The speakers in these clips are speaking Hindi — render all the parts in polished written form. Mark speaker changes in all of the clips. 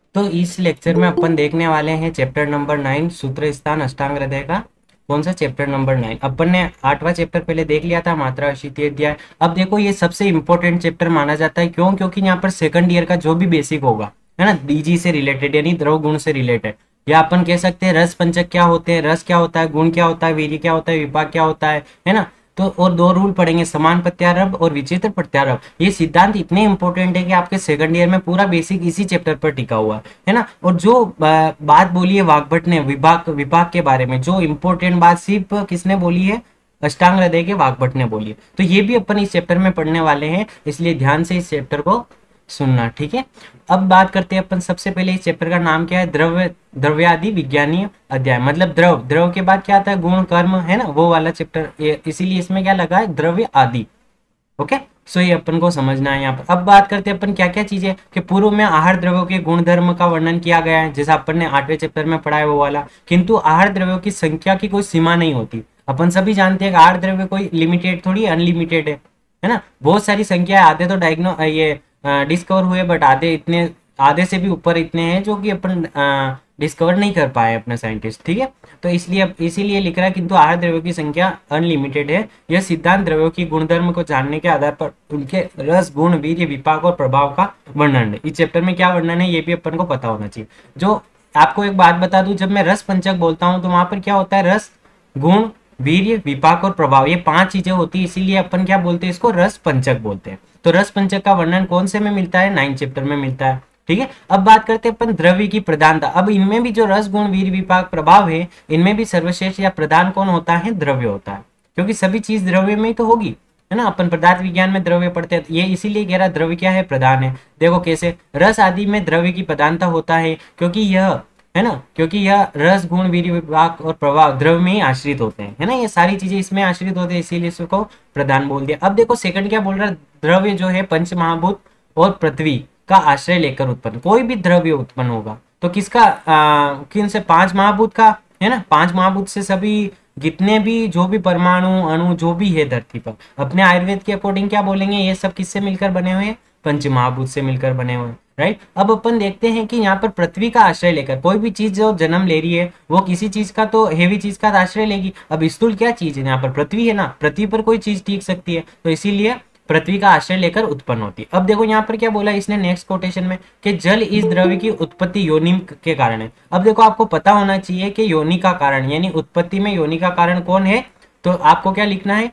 Speaker 1: तो इस लेक्चर में अपन देखने वाले हैं चैप्टर नंबर 9 सूत्र स्थान अष्टांग हृदय का। कौन सा चैप्टर नंबर 9? अपन ने 8वां चैप्टर पहले देख लिया था, मात्रा अशीति अध्याय। अब देखो ये सबसे इंपॉर्टेंट चैप्टर माना जाता है। क्यों? क्योंकि यहाँ पर सेकंड ईयर का जो भी बेसिक होगा, है ना, बीजी से रिलेटेड यानी द्रव गुण से रिलेटेड, या अपन कह सकते हैं रस पंचक क्या होते हैं, रस क्या होता है, गुण क्या होता है, वीर्य क्या होता है, विपाक क्या होता है ना। तो और दो रूल पढ़ेंगे, समान प्रत्यारोप और विचित्र प्रत्यारोप। ये सिद्धांत इतने इंपॉर्टेंट है कि आपके सेकंड ईयर में पूरा बेसिक इसी चैप्टर पर टिका हुआ है ना। और जो बात बोली है वाग्भट ने विभाग विभाग के बारे में, जो इंपॉर्टेंट बात सिर्फ किसने बोली है? अष्टांग हृदय के वाग्भट ने बोली है। तो ये भी अपन इस चैप्टर में पढ़ने वाले हैं, इसलिए ध्यान से इस चैप्टर को सुनना, ठीक है। अब बात करते हैं अपन, सबसे पहले इस चैप्टर का नाम क्या है? द्रव्यादि विज्ञानीय अध्याय। मतलब द्रव, द्रव के बाद क्या आता है? गुण कर्म, है ना, वो वाला चैप्टर, इसीलिए इसमें क्या लगा है? द्रव्य आदि। ओके, सो ये अपन को समझना है यहाँ पर। अब बात करते हैं अपन क्या क्या चीजें कि पूर्व में आहार द्रव्यों के गुण धर्म का वर्णन किया गया है, जैसा अपन ने 8वें चैप्टर में पढ़ा है वो वाला। किंतु आहार द्रव्यों की संख्या की कोई सीमा नहीं होती। अपन सभी जानते हैं कि आहार द्रव्य कोई लिमिटेड थोड़ी अनलिमिटेड है ना। बहुत सारी संख्या है, आधे तो ये डिस्कवर हुए, बट आधे इतने, आधे से भी ऊपर इतने हैं जो कि अपन डिस्कवर नहीं कर पाए अपने साइंटिस्ट, ठीक है। तो इसलिए इसीलिए लिख रहा है किंतु आहार द्रव्यों की संख्या अनलिमिटेड है। यह सिद्धांत द्रव्यों की गुणधर्म को जानने के आधार पर उनके रस, गुण, वीर्य, विपाक और प्रभाव का वर्णन है। इस चैप्टर में क्या वर्णन है ये भी अपन को पता होना चाहिए। जो आपको एक बात बता दूं, जब मैं रस पंचक बोलता हूं तो वहां पर क्या होता है? रस, गुण, वीर्य, विपाक और प्रभाव, ये 5 चीजें होती है, इसीलिए अपन क्या बोलते हैं? इसको रस पंचक बोलते हैं। तो रस पंचक का वर्णन कौन से में मिलता है? 9 चैप्टर में मिलता है, ठीक है। अब बात करते हैं अपन द्रव्य की प्रधानता। अब इनमें भी जो रस, गुण, वीर्य, विपाक, प्रभाव है, इनमें भी सर्वश्रेष्ठ या प्रधान कौन होता है? द्रव्य होता है, क्योंकि सभी चीज द्रव्य में ही तो होगी, है ना। अपन पदार्थ विज्ञान में द्रव्य पढ़ते हैं, ये इसीलिए कह रहा द्रव्य क्या है? प्रधान है। देखो कैसे, रस आदि में द्रव्य की प्रधानता होता है, क्योंकि यह, है ना, क्योंकि यह रस, गुण, वीर्य, विपाक और प्रभाव द्रव्य में ही आश्रित होते हैं, है ना। ये सारी चीजें इसमें आश्रित होते हैं, इसीलिए इसको प्रधान बोल दिया। अब देखो सेकंड क्या बोल रहा है? द्रव्य जो है पंच महाभूत और पृथ्वी का आश्रय लेकर उत्पन्न, कोई भी द्रव्य उत्पन्न होगा तो किसका? किन से? 5 महाभूत का, है ना। 5 महाभूत से सभी, जितने भी जो भी परमाणु अणु जो भी है धरती पर, अपने आयुर्वेद के अकॉर्डिंग क्या बोलेंगे? ये सब किससे मिलकर बने हुए हैं? पंच महाभूत से मिलकर बने हुए हैं, राइट। अब अपन देखते हैं कि यहाँ पर पृथ्वी का आश्रय लेकर कोई भी चीज जो जन्म ले रही है वो किसी चीज का, तो हेवी चीज का आश्रय लेगी। अब स्थूल क्या चीज है? यहाँ पर पृथ्वी है ना, पृथ्वी पर कोई चीज टिक सकती है, तो इसीलिए पृथ्वी का आश्रय लेकर उत्पन्न होती है। अब देखो यहाँ पर क्या बोला इसने नेक्स्ट कोटेशन में कि जल इस द्रव्य की उत्पत्ति योनि के कारण है। अब देखो आपको पता होना चाहिए कि योनि का कारण, यानी उत्पत्ति में योनि का कारण कौन है? तो आपको क्या लिखना है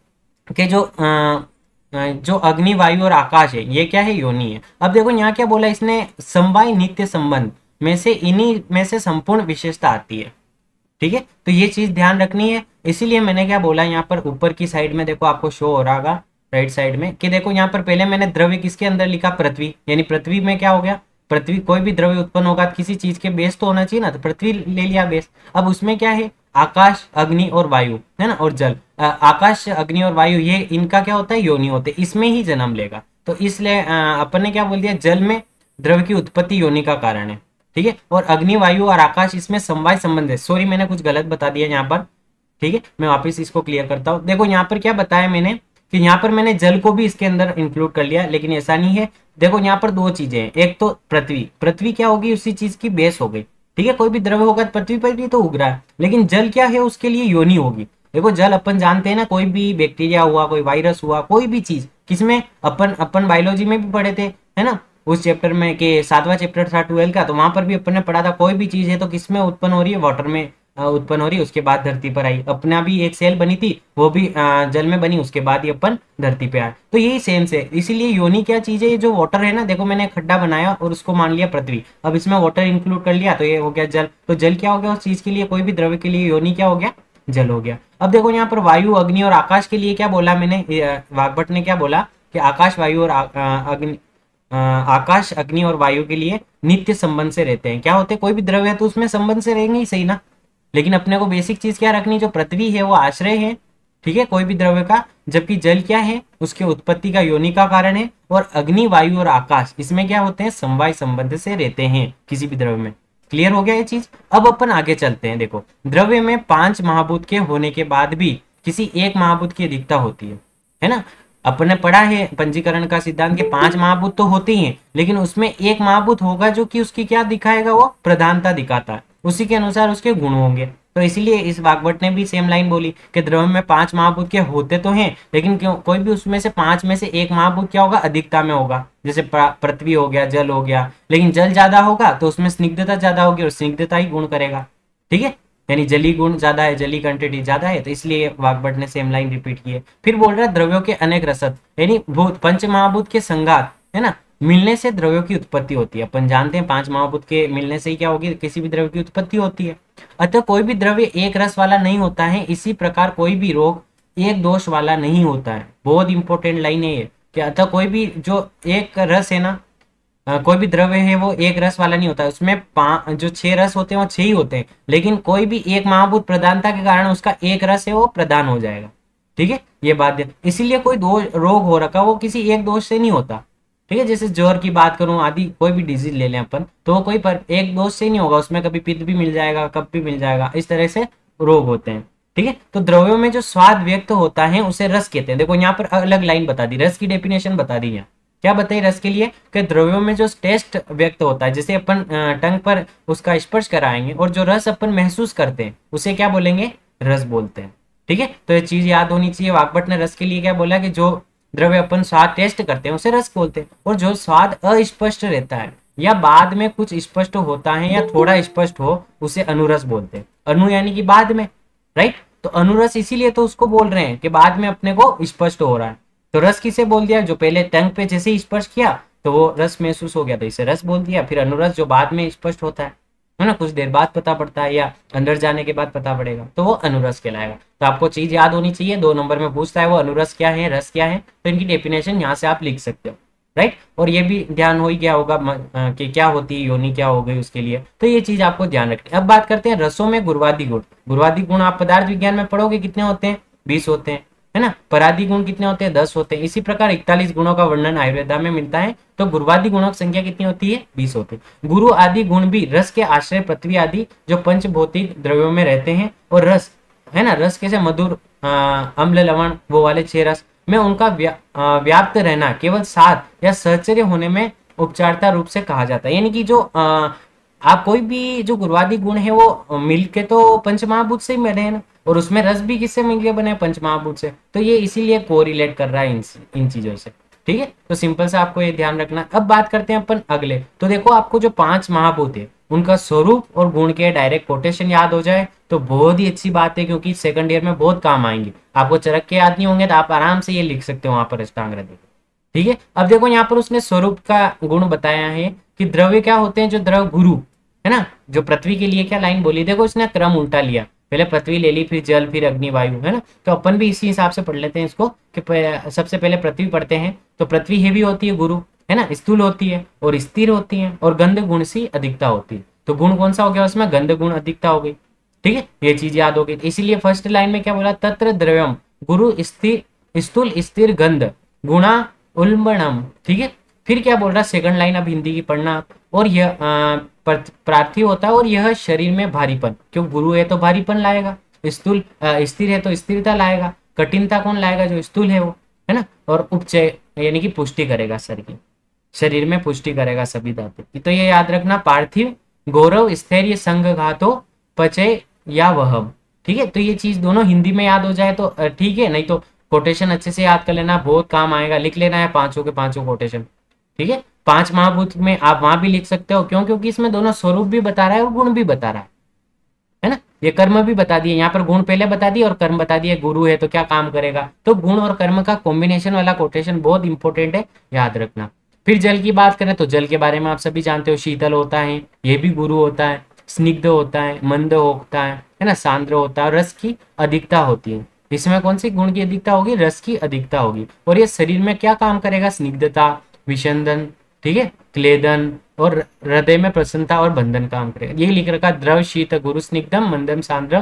Speaker 1: कि जो अग्नि, वायु और आकाश है, ये क्या है? योनि है। अब देखो यहाँ क्या बोला इसने? समवाय नित्य संबंध में से इन्हीं में से संपूर्ण विशेषता आती है, ठीक है। तो ये चीज ध्यान रखनी है, इसीलिए मैंने क्या बोला यहाँ पर ऊपर की साइड में देखो आपको शो हो रहा होगा राइट साइड में कि देखो यहाँ पर पहले मैंने द्रव्य किसके अंदर लिखा? पृथ्वी, यानी पृथ्वी में क्या हो गया? पृथ्वी, कोई भी द्रव्य उत्पन्न होगा तो किसी चीज के बेस तो होना चाहिए ना, तो पृथ्वी ले लिया बेस। अब उसमें क्या है? आकाश, अग्नि और वायु, है ना, और जल। आकाश, अग्नि और वायु, ये इनका क्या होता है? योनि होते, इसमें ही जन्म लेगा। तो इसलिए अपन ने क्या बोल दिया? जल में द्रव्य की उत्पत्ति योनि का कारण है, ठीक है। और अग्नि, वायु और आकाश, इसमें समवाय संबंध है। सॉरी मैंने कुछ गलत बता दिया यहाँ पर, ठीक है, मैं वापस इसको क्लियर करता हूँ। देखो यहाँ पर क्या बताया मैंने कि यहाँ पर मैंने जल को भी इसके अंदर इंक्लूड कर लिया, लेकिन ऐसा नहीं है। देखो यहाँ पर 2 चीजें हैं, एक तो पृथ्वी, पृथ्वी क्या होगी? उसी चीज की बेस हो गई, ठीक है। कोई भी द्रव्य होगा तो पृथ्वी पर ही तो उग रहा है, लेकिन जल क्या है? उसके लिए योनि होगी। देखो जल अपन जानते हैं ना, कोई भी बैक्टीरिया हुआ, कोई वायरस हुआ, कोई भी चीज, किसमें? अपन अपन बायोलॉजी में भी पढ़े थे, है ना, उस चैप्टर में के 7वां चैप्टर था 12 का, तो वहां पर भी अपन ने पढ़ा था कोई भी चीज है तो किसमें उत्पन्न हो रही है? वाटर में उत्पन्न हो रही है, उसके बाद धरती पर आई। अपना भी एक सेल बनी थी, वो भी जल में बनी, उसके बाद ही अपन धरती पे आए। तो यही सेम से, इसीलिए योनि क्या चीज है? ये जो वाटर है ना, देखो मैंने खड्डा बनाया और उसको मान लिया पृथ्वी, अब इसमें वाटर इंक्लूड कर लिया तो ये हो गया जल। तो जल क्या हो गया? उस चीज के लिए, कोई भी द्रव्य के लिए योनि क्या हो गया? जल हो गया। अब देखो यहाँ पर वायु, अग्नि और आकाश के लिए क्या बोला मैंने? वाग्भट ने क्या बोला कि आकाश, वायु और अग्नि, आकाश, अग्नि और वायु के लिए नित्य संबंध से रहते हैं। क्या होते हैं? कोई भी द्रव्य है तो उसमें संबंध से रहेंगे ही, सही ना। लेकिन अपने को बेसिक चीज क्या रखनी? जो पृथ्वी है वो आश्रय है, ठीक है, कोई भी द्रव्य का। जबकि जल क्या है? उसके उत्पत्ति का योनि का कारण है। और अग्नि, वायु और आकाश, इसमें क्या होते हैं? समवाय संबंध से रहते हैं किसी भी द्रव्य में। क्लियर हो गया ये चीज? अब अपन आगे चलते हैं। देखो द्रव्य में 5 महाभूत के होने के बाद भी किसी एक महाभूत की अधिकता होती है ना। अपन ने पढ़ा है पंजीकरण का सिद्धांत के 5 महाभूत तो होते ही हैं, लेकिन उसमें एक महाभूत होगा जो कि उसकी क्या दिखाएगा, वो प्रधानता दिखाता है, उसी के अनुसार उसके गुण होंगे। तो इसीलिए इस वाग्भट ने भी सेम लाइन बोली कि द्रव्य में 5 महाभूत के होते तो हैं, लेकिन क्यों कोई भी उसमें से 5 में से एक महाभूत क्या होगा, अधिकता में होगा। जैसे पृथ्वी हो गया, जल हो गया, लेकिन जल ज्यादा होगा तो उसमें स्निग्धता ज्यादा होगी और स्निग्धता ही गुण करेगा। ठीक है, यानी जली गुण ज्यादा है, जली क्वांटिटी ज्यादा है, तो इसलिए वाग्भट ने सेम लाइन रिपीट की है। फिर बोल रहा है द्रव्यों के अनेक रसद, यानी भूत पंच महाभूत के संघात, है ना, मिलने से द्रव्यों की उत्पत्ति होती है। अपन जानते हैं 5 महाभूत के मिलने से ही क्या होगी, किसी भी द्रव्य की उत्पत्ति होती है। अतः कोई भी द्रव्य एक रस वाला नहीं होता है, इसी प्रकार कोई भी रोग एक दोष वाला नहीं होता है। बहुत इंपॉर्टेंट लाइन है ये कि अतः कोई भी जो एक रस है ना, कोई भी द्रव्य है वो एक रस वाला नहीं होता, उसमें जो 6 रस होते हैं वो 6 ही होते हैं, लेकिन कोई भी एक महाभूत प्रधानता के कारण उसका एक रस है वो प्रदान हो जाएगा। ठीक है, ये बात है। इसीलिए कोई दो रोग हो रखा वो किसी एक दोष से नहीं होता। ठीक है, जैसे ज्वर की बात करूं, आदि कोई भी डिजीज ले लें अपन, तो वो कोई एक दोष से नहीं होगा, उसमें कभी पित्त भी मिल जाएगा, कब भी मिल जाएगा, इस तरह से रोग होते हैं। ठीक है, तो द्रव्यों में जो स्वाद व्यक्त होता है उसे रस कहते हैं। देखो यहाँ पर अलग लाइन बता दी, रस की डेफिनेशन बता दी है। क्या बताइए रस के लिए, कि द्रव्यों में जो टेस्ट व्यक्त होता है, जैसे अपन टंग पर उसका स्पर्श कराएंगे और जो रस अपन महसूस करते हैं उसे क्या बोलेंगे, रस बोलते हैं। ठीक है, तो ये चीज याद होनी चाहिए। वाग्भट ने रस के लिए क्या बोला कि जो द्रव्य अपन स्वाद टेस्ट करते हैं उसे रस बोलते हैं, और जो स्वाद अस्पष्ट रहता है या बाद में कुछ स्पष्ट होता है या थोड़ा स्पष्ट हो उसे अनुरस बोलते हैं। अनु यानी कि बाद में, राइट, तो अनुरस इसीलिए तो उसको बोल रहे हैं कि बाद में अपने को स्पष्ट हो रहा है। तो रस किसे बोल दिया, जो पहले टंग पे जैसे ही स्पर्श किया तो वो रस महसूस हो गया तो इसे रस बोल दिया। फिर अनुरस जो बाद में स्पष्ट होता है ना, कुछ देर बाद पता पड़ता है या अंदर जाने के बाद पता पड़ेगा, तो वो अनुरस कहलाएगा। तो आपको चीज याद होनी चाहिए, 2 नंबर में पूछता है वो अनुरस क्या है, रस क्या है, तो इनकी डेफिनेशन यहाँ से आप लिख सकते हो, राइट। और ये भी ध्यान हो ही गया होगा कि क्या होती है योनि, क्या हो गई उसके लिए, तो ये चीज आपको ध्यान रखनी। अब बात करते हैं रसों में गुरुवादी गुण। गुरुवादी गुण आप पदार्थ विज्ञान में पढ़ोगे, कितने होते हैं, 20 होते हैं, है ना। परादी गुण कितने होते हैं, 10 होते हैं। इसी प्रकार 41 गुणों का वर्णन आयुर्वेदा में मिलता है, तो गुरुवादी गुणों की संख्या कितनी होती है, 20 होती है। गुरु आदि गुण भी रस के आश्रय पृथ्वी आदि जो पंच भौतिक द्रव्यों में रहते हैं, और रस, है ना, रस कैसे मधुर, अम्ल, लवण, वो वाले 6 रस में उनका व्याप्त रहना केवल सात या सहचर्य होने में उपचारता रूप से कहा जाता है। यानी कि जो आप कोई भी जो गुरुवादी गुण है वो मिलके तो पंचमहाभूत से ही बने हैं ना, और उसमें रस भी किससे मिलके बने, पंचमहाभूत से, तो ये इसीलिए कोरिलेट कर रहा है इन चीजों से। ठीक है, तो सिंपल से आपको ये ध्यान रखना। अब बात करते हैं अपन अगले, तो देखो आपको जो 5 महाभूत है उनका स्वरूप और गुण के डायरेक्ट कोटेशन याद हो जाए तो बहुत ही अच्छी बात है, क्योंकि सेकंड ईयर में बहुत काम आएंगे। आपको चरक के याद नहीं होंगे तो आप आराम से ये लिख सकते हो वहां पर अष्टांग हृदय। ठीक है, अब देखो यहाँ पर उसने स्वरूप का गुण बताया है कि द्रव्य क्या होते हैं, जो द्रव गुरु, है ना, जो पृथ्वी के लिए क्या लाइन बोली, देखो इसने क्रम उल्टा लिया, पहले पृथ्वी ले ली, फिर जल, फिर अग्नि, वायु, है ना। तो अपन भी इसी हिसाब से पढ़ लेते हैं इसको कि सबसे पहले पृथ्वी पढ़ते हैं, तो पृथ्वी हेवी होती है गुरु, है ना, स्थूल होती है और स्थिर होती है, और गंध गुण सी अधिकता होती है। तो गुण कौन सा हो गया उसमें, गंध गुण अधिकता हो गई। ठीक है, ये चीज याद हो गई। इसीलिए फर्स्ट लाइन में क्या बोला, तत्र द्रव्यम गुरु स्थिर स्थूल स्थिर गंध गुणा उल्बणम। ठीक है, फिर क्या बोल रहा है, सेकंड लाइन अब हिंदी की पढ़ना, और यह प्रार्थी होता है, और यह शरीर में भारीपन, क्यों गुरु है तो भारीपन लाएगा, स्थूल स्थिर है तो स्थिरता लाएगा, कठिनता कौन लाएगा, जो स्थूल है वो, है ना, और उपचय यानी कि पुष्टि करेगा शरीर में पुष्टि करेगा सभी धातु। तो ये याद रखना, पार्थिव गौरव स्थैर्य संघ घातो पचय या वहम। ठीक है, तो ये चीज दोनों हिंदी में याद हो जाए तो ठीक है, नहीं तो कोटेशन अच्छे से याद कर लेना, बहुत काम आएगा, लिख लेना है पांचों के पांचों कोटेशन। ठीक है, 5 महाभूत में आप वहां भी लिख सकते हो, क्यों, क्योंकि इसमें दोनों स्वरूप भी बता रहा है और गुण भी बता रहा है ना। ये कर्म भी बता दिए, यहाँ पर गुण पहले बता दिए और कर्म बता दिए, गुरु है तो क्या काम करेगा, तो गुण और कर्म का कॉम्बिनेशन वाला कोटेशन बहुत इंपॉर्टेंट है, याद रखना। फिर जल की बात करें तो जल के बारे में आप सभी जानते हो, शीतल होता है, ये भी गुरु होता है, स्निग्ध होता है, मंद होता है ना, सांद्र होता है, और रस की अधिकता होती है। इसमें कौन सी गुण की अधिकता होगी, रस की अधिकता होगी। और ये शरीर में क्या काम करेगा, स्निग्धता, विषंदन, ठीक है, क्लेदन, और हृदय में प्रसन्नता और बंधन काम करेगा। ये लिख रखा, द्रव शीत गुरु स्निग्धम मंदम सांद्रम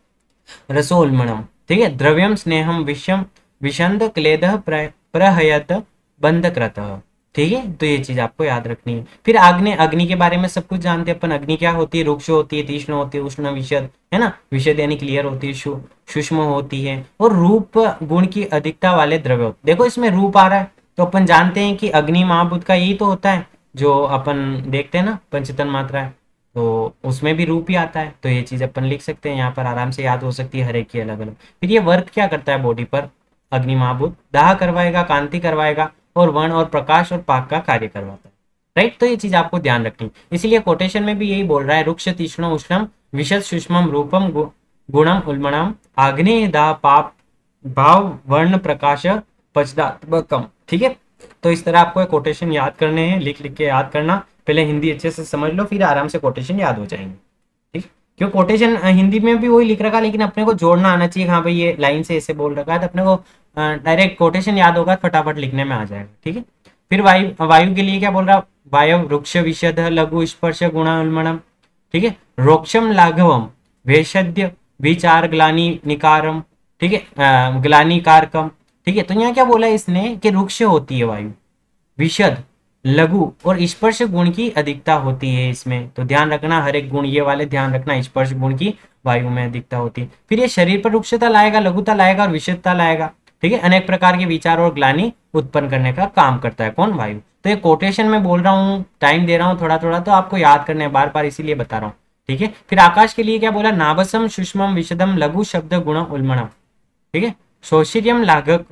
Speaker 1: रसोल्मणम। ठीक है, द्रव्यम स्नेहम विषम विषंद क्लेद प्रहयत बंधकृत। ठीक है, तो ये चीज आपको याद रखनी है। फिर अग्नि, अग्नि के बारे में सब कुछ जानते हैं अपन। अग्नि क्या होती है? रुक्ष होती है, तीक्ष्ण होती है, उष्ण, विशद, है ना। विशद यानी क्लियर होती है, सूक्ष्म होती है, और रूप गुण की अधिकता वाले द्रव्य होते। देखो इसमें रूप आ रहा है, तो अपन जानते हैं कि अग्नि महाभूत का यही तो होता है जो अपन देखते हैं ना, पंचतन मात्रा है, तो उसमें भी रूप ही आता है। तो ये चीज अपन लिख सकते हैं यहाँ पर, आराम से याद हो सकती है हर एक की अलग अलग। फिर ये वर्क क्या करता है बॉडी पर? अग्नि महाभूत दाह करवाएगा, कांति करवाएगा, और वर्ण और प्रकाश और पाक का कार्य करवाता है। राइट, तो ये चीज आपको ध्यान रखनी। इसीलिए कोटेशन में भी यही बोल रहा है, रुक्ष तीक्ष्ण उष्णम विशद सूक्ष्मम रूपम गुणम उल्मणम आग्नेय दाह पाप भाव वर्ण प्रकाश पचदात्मकम। ठीक है, तो इस तरह आपको कोटेशन याद करने हैं, लिख लिख के याद करना। पहले हिंदी अच्छे से समझ लो, फिर आराम से कोटेशन याद हो जाएंगे। ठीक, क्यों कोटेशन हिंदी में भी वही लिख रखा, लेकिन अपने को जोड़ना आना चाहिए। हाँ भाई ये लाइन से ऐसे बोल रखा है, तो अपने को डायरेक्ट कोटेशन याद होगा, फटाफट लिखने में आ जाएगा। ठीक है, फिर वायु, वायु के लिए क्या बोल रहा? वायु वृक्ष विशद लघु स्पर्श गुणानुल्मणम। ठीक है, रोक्षम लाघवम भेषद्य विचार ग्लानी निकारम। ठीक है, ग्लानी कारकम। ठीक है, तो यहाँ क्या बोला इसने कि रुक्ष होती है वायु, विशद, लघु और स्पर्श गुण की अधिकता होती है इसमें। तो ध्यान रखना, हर एक गुण ये वाले ध्यान रखना, स्पर्श गुण की वायु में अधिकता होती है। फिर ये शरीर पर रुक्षता लाएगा, लघुता लाएगा और विशदता लाएगा। ठीक है, अनेक प्रकार के विचार और ग्लानि उत्पन्न करने का काम करता है कौन? वायु। तो ये कोटेशन में बोल रहा हूँ, टाइम दे रहा हूँ थोड़ा थोड़ा, तो आपको याद करने हैं बार बार, इसीलिए बता रहा हूँ। ठीक है, फिर आकाश के लिए क्या बोला? नाभसम सूक्ष्मम विशदम लघु शब्द गुण उल्मणम। ठीक है, शोषिर्यम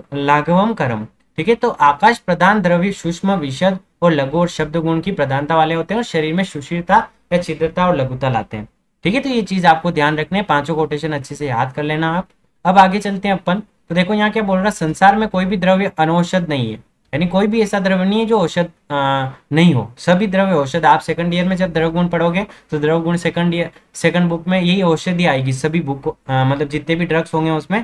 Speaker 1: लाघवम करम। ठीक है, तो आकाश प्रधान द्रव्य सूक्ष्म विशद और लघु और शब्द गुण की प्रधानता वाले होते हैं, और शरीर में सुशीलता या छिद्रता और लघुता लाते हैं। ठीक है, तो ये चीज आपको ध्यान रखने, पांचों कोटेशन अच्छे से याद कर लेना आप। अब आगे चलते हैं अपन। तो देखो यहाँ क्या बोल रहा है? संसार में कोई भी द्रव्य अनौषध नहीं है, यानी कोई भी ऐसा द्रव्य नहीं है जो औषध नहीं हो। सभी द्रव्य औषध। आप सेकंड ईयर में जब द्रव्य गुण पढ़ोगे तो द्रव्य गुण सेकंड बुक में यही औषधि आएगी। सभी बुक मतलब जितने भी ड्रग्स होंगे उसमें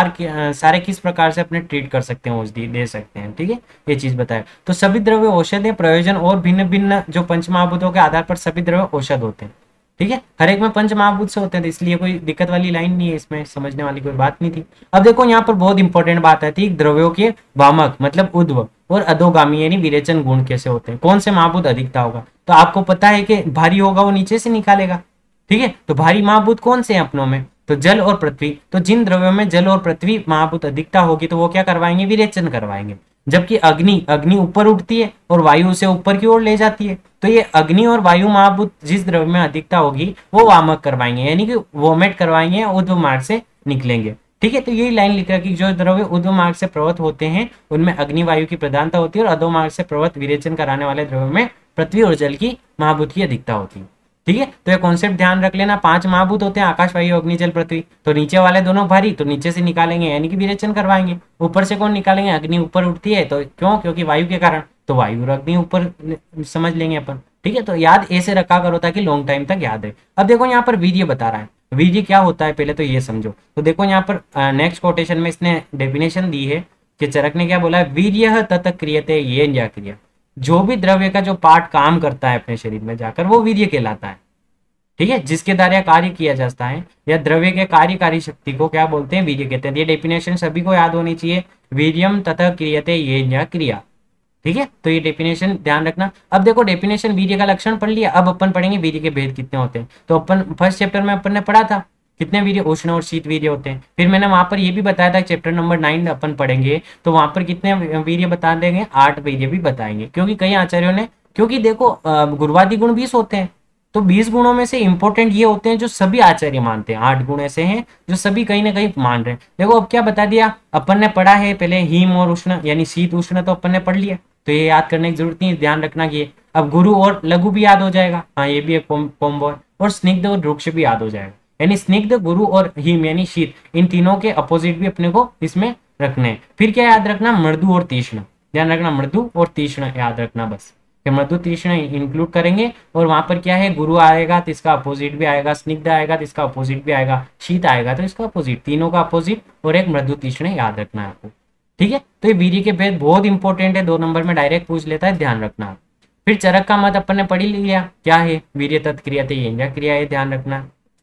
Speaker 1: सारे किस प्रकार से अपने ट्रीट कर सकते हैं, औषधि दे सकते हैं। ठीक है, ये चीज बताया। तो सभी द्रव्य औषध है, प्रयोजन और भिन्न भिन्न जो पंच महाभूतों के आधार पर सभी द्रव्य औषध होते हैं। ठीक है, हर एक में पंच महाभूत से होते हैं, तो इसलिए कोई दिक्कत वाली लाइन नहीं है, इसमें समझने वाली कोई बात नहीं थी। अब देखो यहाँ पर बहुत इंपॉर्टेंट बात आती है, द्रव्यों के वामक मतलब ऊर्ध्व और अधोगामी यानी विरेचन गुण कैसे होते हैं, कौन से महाभूत अधिकता होगा। तो आपको पता है कि भारी होगा वो नीचे से निकालेगा। ठीक है, तो भारी महाभूत कौन से हैं अपनों में? तो जल और पृथ्वी। तो जिन द्रव्यों में जल और पृथ्वी महाभूत अधिकता होगी तो वो क्या करवाएंगे? विरेचन करवाएंगे। जबकि अग्नि ऊपर उठती है और वायु उसे ऊपर की ओर ले जाती है। तो ये अग्नि और वायु महाभूत जिस द्रव्य में अधिकता होगी वो वामक करवाएंगे, यानी कि वोमेट करवाएंगे, ऊर्ध्व मार्ग से निकलेंगे। ठीक है, तो यही लाइन लिख रखी, जो द्रव्य ऊर्ध्व मार्ग से प्रवृत्त होते हैं उनमें अग्नि वायु की प्रधानता होती है, और अधो मार्ग से प्रवृत्त विरेचन कराने वाले द्रव्य में पृथ्वी और जल की महाभूत की अधिकता होती है। ठीक है, तो ये कॉन्सेप्ट ध्यान रख लेना। 5 महाभूत होते हैं, आकाश वायु अग्नि जल पृथ्वी। तो नीचे वाले दोनों भारी, तो नीचे से निकालेंगे यानी कि विरेचन करवाएंगे। ऊपर से कौन निकालेंगे? अग्नि ऊपर उठती है, तो क्यों? क्योंकि वायु के कारण, तो वायु और अग्नि ऊपर समझ लेंगे अपन। ठीक है, तो याद ऐसे रखा करो ताकि लॉन्ग टाइम तक याद है। अब देखो यहाँ पर वीर्य बता रहा है, वीर्य क्या होता है पहले तो ये समझो। तो देखो यहाँ पर नेक्स्ट कोटेशन में इसने डेफिनेशन दी है कि चरक ने क्या बोला है? वीर्य तत क्रियते ये क्रिया। जो भी द्रव्य का जो पार्ट काम करता है अपने शरीर में जाकर वो वीर्य कहलाता है। ठीक है, जिसके द्वारा कार्य किया जाता है या द्रव्य के कार्यकारी शक्ति को क्या बोलते हैं? वीर्य कहते हैं। ये डेफिनेशन सभी को याद होनी चाहिए, वीर्यम तथा क्रियते ये क्रिया। ठीक है, तो ये डेफिनेशन ध्यान रखना। अब देखो डेफिनेशन वीर्य का लक्षण पढ़ लिया, अब अपन पढ़ेंगे वीर्य के भेद कितने होते हैं। तो अपन फर्स्ट चैप्टर में अपन ने पढ़ा था कितने वीर्य, उष्ण और शीत वीर्य होते हैं। फिर मैंने वहां पर ये भी बताया था चैप्टर नंबर 9 अपन पढ़ेंगे तो वहां पर कितने वीर्य बता देंगे? 8 वीर्य भी बताएंगे, क्योंकि कई आचार्यों ने, क्योंकि देखो गुरुवादी गुण 20 होते हैं, तो 20 गुणों में से इंपॉर्टेंट ये होते हैं जो सभी आचार्य मानते हैं। 8 गुण ऐसे हैं जो सभी कहीं ना कहीं मान रहे हैं। देखो अब क्या बता दिया अपन ने, पढ़ा है पहले हिम और उष्ण यानी शीत उष्ण, तो अपन ने पढ़ लिया, तो ये याद करने की जरूरत नहीं, ध्यान रखना कि अब गुरु और लघु भी याद हो जाएगा। हाँ, ये भी एक कॉम्बो है। और स्निग्ध और रुक्ष भी याद हो जाएगा, यानी स्निग्ध, गुरु और हिम यानी शीत, इन तीनों के अपोजिट भी अपने को इसमें रखने हैं। फिर क्या याद रखना? मृदु और तीक्ष्ण, ध्यान रखना, मृदु और तीक्ष्ण याद रखना बस। मृदु तीक्ष्ण इंक्लूड करेंगे, और वहां पर क्या है? गुरु आएगा तो इसका अपोजिट भी आएगा, स्निग्ध आएगा तो इसका अपोजिट भी आएगा, शीत आएगा तो इसका अपोजिट, तीनों का अपोजिट, और एक मृदु तीक्ष्ण याद रखना है आपको। ठीक है, तो ये वीर्य के भेद बहुत इंपॉर्टेंट है, 2 नंबर में डायरेक्ट पूछ लेता है, ध्यान रखना। फिर चरक का मत अपन ने पढ़ लिया, क्या है? वीर्य तत्क्रियते ये क्रिया है, ध्यान रखना।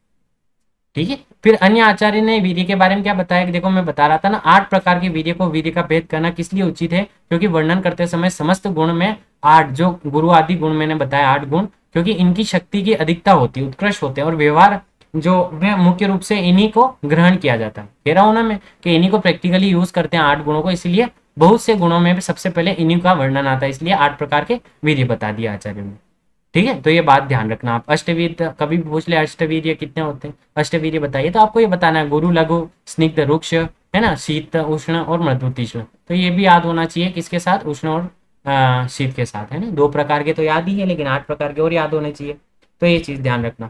Speaker 1: ठीक है, फिर अन्य आचार्य ने वीर्य के बारे में क्या बताया कि देखो मैं बता रहा था ना, 8 प्रकार के वीर्य को वीर्य का भेद करना किस लिए उचित है? क्योंकि वर्णन करते समय समस्त गुण में 8 जो गुरु आदि गुण मैंने बताया 8 गुण, क्योंकि इनकी शक्ति की अधिकता होती है, उत्कृष्ट होते हैं और व्यवहार जो वह मुख्य रूप से इन्हीं को ग्रहण किया जाता है। कह रहा हूं ना मैं कि इन्हीं को प्रैक्टिकली यूज करते हैं 8 गुणों को, इसलिए बहुत से गुणों में सबसे पहले इन्हीं का वर्णन आता है, इसलिए 8 प्रकार के वीर्य बता दिया आचार्य ने। ठीक है, तो ये बात ध्यान रखना आप। अष्टवीर्य कभी भी पूछ ले अष्टवीर्य कितने होते हैं, अष्टवीर्य बताइए, तो आपको ये बताना है गुरु लघु स्निग्ध रुक्ष है ना, शीत उष्ण और मृदु तीक्ष्ण। तो ये भी याद होना चाहिए, किसके साथ, उष्ण और शीत के साथ, है ना। 2 प्रकार के तो याद ही है, लेकिन 8 प्रकार के और याद होने चाहिए, तो ये चीज ध्यान रखना।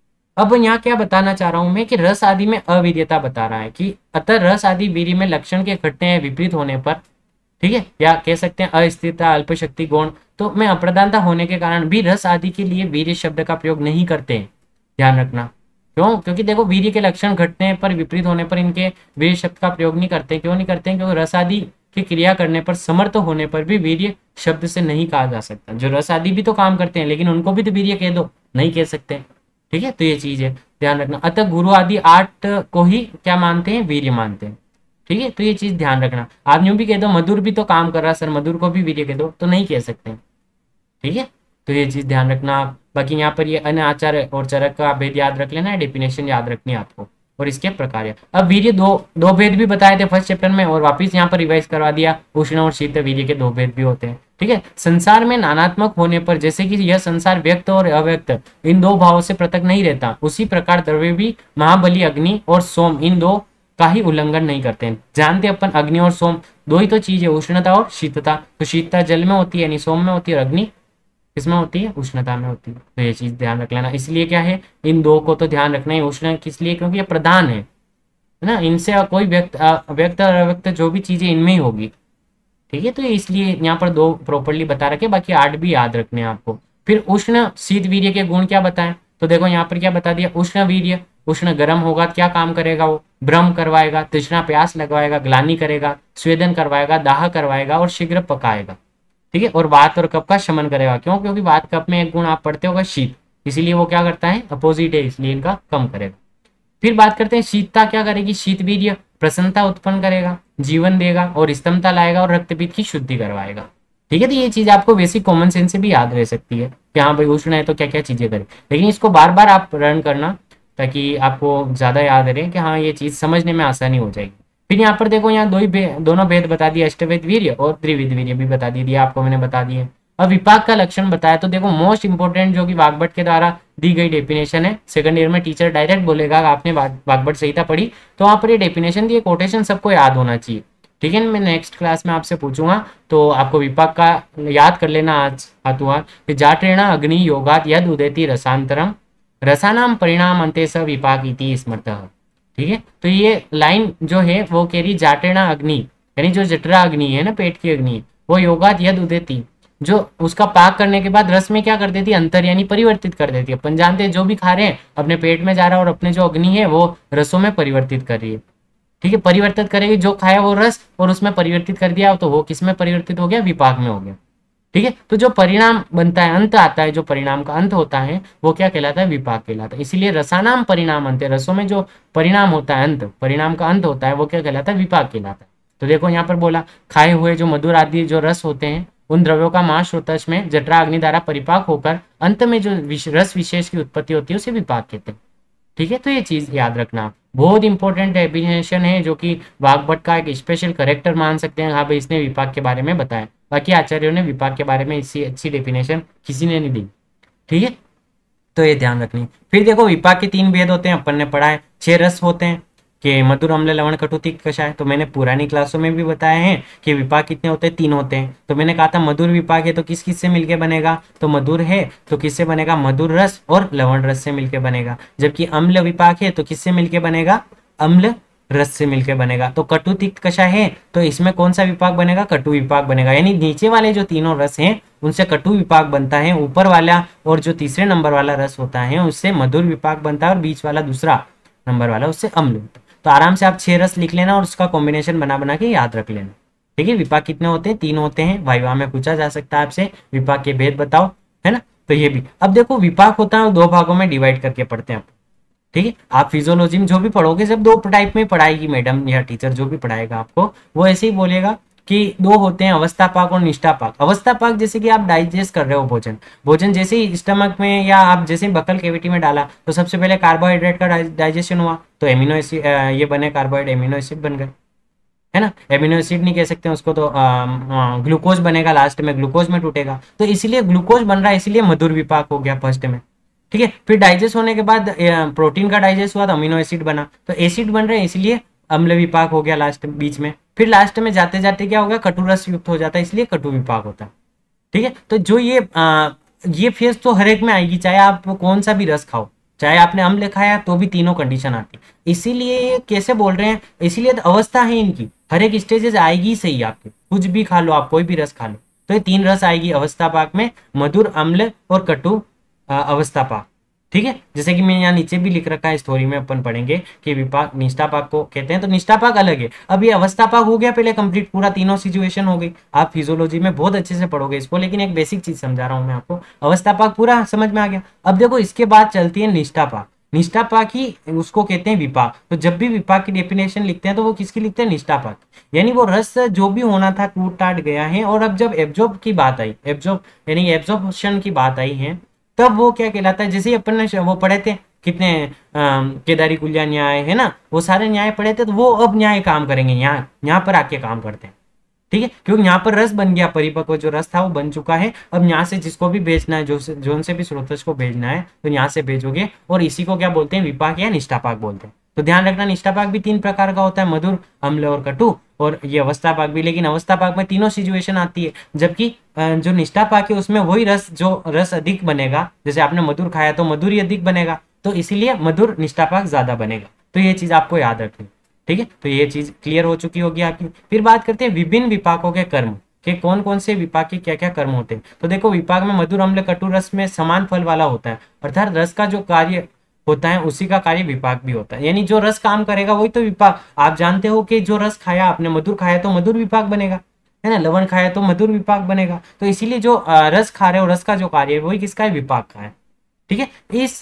Speaker 1: अब यहाँ क्या बताना चाह रहा हूं मैं कि रस आदि में अवीर्यता बता रहा है कि अतः रस आदि वीर्य में लक्षण के घटने या विपरीत होने पर, ठीक है, या कह सकते हैं अस्थिरता अल्पशक्ति गुण, तो मैं अप्रधानता होने के कारण भी रस आदि के लिए वीर्य शब्द का प्रयोग नहीं करते हैं। ध्यान रखना, क्यों, क्योंकि देखो वीर्य के लक्षण घटने पर विपरीत होने पर इनके वीर्य शब्द का प्रयोग नहीं करते। क्यों नहीं करते हैं, क्योंकि रस आदि की क्रिया करने पर समर्थ होने पर भी वीर्य शब्द से नहीं कहा जा सकता। जो रस आदि भी तो काम करते हैं, लेकिन उनको भी तो वीर्य कह दो, नहीं कह सकते। ठीक है, तो ये चीज है, ध्यान रखना। अतः गुरु आदि 8 को ही क्या मानते हैं, वीर्य मानते हैं। ठीक है, तो ये चीज ध्यान रखना। आप यूं भी कह दो मधुर भी तो काम कर रहा है सर, मधुर को भी वीर्य कह दो, तो नहीं कह सकते। ठीक है, तो ये चीज ध्यान रखना। बाकी यहाँ पर ये अन्य आचार और चरक का भेद याद रख लेना है, डेफिनेशन याद रखनी है आपको, और इसके प्रकार है। अब वीर्य दो भेद भी बताए थे फर्स्ट चैप्टर में, और वापिस यहाँ पर रिवाइज करवा दिया, उष्ण और शीत वीर्य के 2 भेद भी होते हैं। ठीक है, संसार में नानात्मक होने पर, जैसे कि यह संसार व्यक्त और अव्यक्त इन 2 भावों से पृथक नहीं रहता, उसी प्रकार द्रव्य भी महाबली अग्नि और सोम इन 2 का ही उल्लंघन नहीं करते हैं। जानते अपन अग्नि और सोम 2 ही तो चीज है, उष्णता और शीतता। तो शीतता जल में होती है यानी सोम में होती है, और अग्नि किसमें होती है, उष्णता में होती है। तो ये चीज ध्यान रख लेना। इसलिए क्या है, इन 2 को तो ध्यान रखना है। उष्ण किस लिए, क्योंकि ये प्रधान है ना, इनसे कोई व्यक्त व्यक्त और अव्यक्त जो भी चीजें इनमें ही होगी। ठीक है, तो इसलिए यहाँ पर 2 प्रॉपर्ली बता रखे, बाकी 8 भी याद रखने हैं आपको। फिर उष्ण शीत वीर्य के गुण क्या बताएं, तो देखो यहाँ पर क्या बता दिया, उष्ण वीर्य, उष्ण गर्म होगा, क्या काम करेगा वो, भ्रम करवाएगा, तृष्णा प्यास लगवाएगा, ग्लानि करेगा, स्वेदन करवाएगा, दाह करवाएगा और शीघ्र पकाएगा। ठीक है, और वात और कफ का शमन करेगा। क्यों, क्योंकि वात कफ में एक गुण आप पढ़ते होगा शीत, इसीलिए वो क्या करता है, अपोजिट है, इसलिए इनका कम करेगा। फिर बात करते हैं शीतता क्या करेगी, शीत वीर्य प्रसन्नता उत्पन्न करेगा, जीवन देगा और स्तंभता लाएगा और रक्तपीत की शुद्धि करवाएगा। ठीक है, तो ये चीज आपको बेसिक कॉमन सेंस से भी याद रह सकती है कि हाँ भाई उष्ण है तो क्या क्या चीजें करें, लेकिन इसको बार बार आप रन करना ताकि आपको ज्यादा याद रहे कि हाँ ये चीज समझने में आसानी हो जाएगी। फिर यहाँ पर देखो, यहाँ दोनों भेद बता दिए, अष्टवेद वीर्य और त्रिविध वीर्य भी बता दिए, आपको मैंने बता दिए। अब विपाक का लक्षण बताया, तो देखो मोस्ट इंपोर्टेंट जो कि वाग्भट के द्वारा दी गई डेफिनेशन है, सेकंड ईयर में टीचर डायरेक्ट बोलेगा आपने वाग्भट संहिता पढ़ी तो वहां पर ये डेफिनेशन दी, कोटेशन सबको याद होना चाहिए। ठीक है, मैं नेक्स्ट क्लास में आपसे पूछूंगा, तो आपको विपाक का याद कर लेना आज हाथों हाथ। जाट्रेणा अग्नि योगात यद उदेति रसांतरम रसानाम परिणाम अंते स विपाक इति स्मृतः। ठीक है, तो ये लाइन जो है वो कह रही जाटेना अग्नि, यानी जो जठरा अग्नि है ना, पेट की अग्नि, वो योगात यद उदेती, जो उसका पाक करने के बाद रस में क्या कर देती है, अंतर यानी परिवर्तित कर देती है। अपन जानते हैं जो भी खा रहे हैं अपने पेट में जा रहा है और अपने जो अग्नि है वो रसों में परिवर्तित कर रही है। ठीक है, परिवर्तित करेगी, जो खाया वो रस और उसमें परिवर्तित कर दिया तो वो किस में परिवर्तित हो गया, विपाक में हो गया। ठीक है, तो जो परिणाम बनता है, अंत आता है, जो परिणाम का अंत होता है वो क्या कहलाता है, विपाक कहलाता है। इसीलिए रसानाम परिणाम अंत, रसों में जो परिणाम होता है, अंत परिणाम का अंत होता है, वो क्या कहलाता है, विपाक कहलाता है। तो देखो यहाँ पर बोला खाए हुए जो मधुर आदि जो रस होते हैं उन द्रव्यों का मांस श्रोतश में जठरा अग्नि द्वारा परिपाक होकर अंत में जो रस विशेष की उत्पत्ति होती है उसे विपाक कहते हैं। ठीक है, तो ये चीज याद रखना, बहुत इंपॉर्टेंट डेफिनेशन है जो कि वाग्भट का एक स्पेशल करेक्टर मान सकते हैं। हाँ भाई इसने विपाक के बारे में बताया, बाकी आचार्यों ने विपाक के बारे में इसी अच्छी डेफिनेशन किसी ने नहीं दी। ठीक है, तो ये ध्यान रखनी। फिर देखो विपाक के 3 भेद होते हैं, अपन ने पढ़ा है। 6 रस होते हैं कि मधुर अम्ल लवण कटु तीक्त कषाय, तो मैंने पुरानी क्लासों में भी बताया है कि विपाक कितने होते हैं, 3 होते हैं। तो मैंने कहा था मधुर विपाक है तो किस किस से मिलके बनेगा, तो मधुर है तो किससे बनेगा, मधुर रस और लवण रस से मिलके बनेगा। जबकि अम्ल विपाक है तो किससे मिलके बनेगा, अम्ल रस से मिलके बनेगा। तो कटु तिक्त कषाय है तो इसमें कौन सा विपाक बनेगा, कटु विपाक बनेगा। यानी नीचे वाले जो तीनों रस हैं उनसे कटु विपाक बनता है, ऊपर वाला और जो तीसरे नंबर वाला रस होता है उससे मधुर विपाक बनता है, और बीच वाला दूसरा नंबर वाला उससे अम्ल होता है। तो आराम से आप 6 रस लिख लेना और उसका कॉम्बिनेशन बना बना के याद रख लेना। ठीक है, विपाक कितने होते हैं, 3 होते हैं। वाइवा में पूछा जा सकता है आपसे विपाक के भेद बताओ, है ना। तो ये भी अब देखो विपाक होता है 2 भागों में डिवाइड करके पढ़ते हैं आप। ठीक है, आप फिजियोलॉजी में जो भी पढ़ोगे जब 2 टाइप में पढ़ाएगी मैडम या टीचर जो भी पढ़ाएगा आपको वो ऐसे ही बोलेगा कि दो होते हैं, अवस्था पाक और निष्ठा पाक। अवस्था पाक जैसे कि आप डाइजेस्ट कर रहे हो भोजन, भोजन जैसे ही स्टमक में या आप जैसे ही बकल कैविटी में डाला तो सबसे पहले कार्बोहाइड्रेट का डाइजेशन हुआ, तो एमिनो एसिड ये बने, कार्बोहाइड्रेट एमिनो एसिड बन गए, है ना। एमिनो एसिड नहीं कह सकते उसको, तो ग्लूकोज बनेगा, लास्ट में ग्लूकोज में टूटेगा, तो इसीलिए ग्लूकोज बन रहा है, इसीलिए मधुर विपाक हो गया फर्स्ट में। ठीक है, फिर डाइजेस्ट होने के बाद प्रोटीन का डाइजेस्ट हुआ तो अमीनो एसिड बना, तो एसिड बन रहे हैं इसलिए अम्ल विपाक हो गया लास्ट बीच में। फिर लास्ट में जाते जाते क्या होगा, कटुरस युक्त हो जाता है, इसलिए कटु विपाक होता है। ठीक है, तो जो ये फेज तो हर एक में आएगी, चाहे आप कौन सा भी रस खाओ, चाहे आपने अम्ल खाया तो भी तीनों कंडीशन आती है। इसीलिए ये कैसे बोल रहे हैं, इसीलिए तो अवस्था है इनकी, हर एक स्टेजेस आएगी सही आपके, कुछ भी खा लो आप, कोई भी रस खा लो, तो ये तीन रस आएगी अवस्था पाक में, मधुर, अम्ल और कटु अवस्था पाक। ठीक है, जैसे कि मैं यहाँ नीचे भी लिख रखा है, स्टोरी में अपन पढ़ेंगे कि विपाक निष्ठा पाक को कहते हैं, तो निष्ठा पाक अलग है। अब ये अवस्था पाक हो गया पहले कंप्लीट, पूरा तीनों सिचुएशन हो गई, आप फिजियोलॉजी में बहुत अच्छे से पढ़ोगे इसको, लेकिन एक बेसिक चीज समझा रहा हूँ मैं आपको, अवस्था पाक पूरा समझ में आ गया। अब देखो इसके बाद चलती है निष्ठा पाक, निष्ठा पाक ही उसको कहते हैं विपाक। तो जब भी विपाक की डेफिनेशन लिखते हैं तो वो किसकी लिखते हैं, निष्ठा पाक, यानी वो रस जो भी होना था टूट टाट गया है। और अब जब एब्जॉर्ब की बात आई, एब्जॉर्ब यानी एब्जॉर्प्शन की बात आई है, तब वो क्या कहलाता है, जैसे ही अपन ने वो पढ़े थे कितने केदारी कुल्या न्याय है ना, वो सारे न्याय पढ़े थे, तो वो अब न्याय काम करेंगे, यहाँ पर आके काम करते हैं। ठीक है, क्योंकि यहाँ पर रस बन गया, परिपक्व जो रस था वो बन चुका है। अब यहाँ से जिसको भी भेजना है, जो से भी स्रोतस को भेजना है, तो यहाँ से भेजोगे, और इसी को क्या बोलते हैं, विपाक या निष्ठापाक बोलते हैं। तो ध्यान रखना, निष्ठापाक भी तीन प्रकार का होता है, मधुर, अम्ल और कटु, और ये अवस्था पाक भी। लेकिन अवस्था पाक में तीनों सिचुएशन आती है, जबकि जो निष्ठा पाक है उसमें वही रस, जो रस अधिक बनेगा, जैसे आपने मधुर खाया तो मधुर ही अधिक बनेगा, तो इसीलिए मधुर निष्ठा पाक ज्यादा बनेगा। तो ये चीज आपको याद रखनी। ठीक है, तो ये चीज क्लियर हो चुकी होगी आपकी। फिर बात करते हैं विभिन्न विपाकों के कर्म, कि कौन कौन से विपाक के क्या क्या कर्म होते हैं। तो देखो, विपाक में मधुर, अम्ल, कटु रस में समान फल वाला होता है, अर्थात रस का जो कार्य होता है उसी का कार्य विपाक भी होता है, यानी जो रस काम करेगा वही तो विपाक। आप जानते हो कि जो रस खाया आपने, मधुर खाया तो मधुर विपाक बनेगा, है ना, लवण खाया तो मधुर विपाक बनेगा। तो इसीलिए जो रस खा रहे हो, रस का जो कार्य है वही किसका है, विपाक का है। ठीक है,